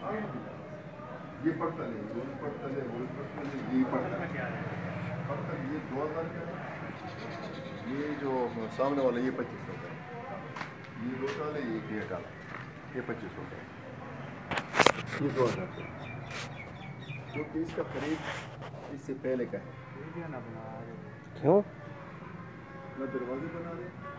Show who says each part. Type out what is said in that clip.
Speaker 1: یہ پڑھتا نہیں، وہ پڑھتا نہیں، وہ پڑھتا نہیں، یہ پڑھتا نہیں، یہ 2000 کا ہے، یہ جو سامنے والا یہ 2500 کا ہے، یہ 2 سال ہے، یہ 1.5 سال ہے، یہ 2500 کا ہے، یہ 2000 کا ہے، کیونکہ اس کا خرید اس سے پہلے کا ہے۔
Speaker 2: کیوں؟
Speaker 1: نہ دروازے بنا دیں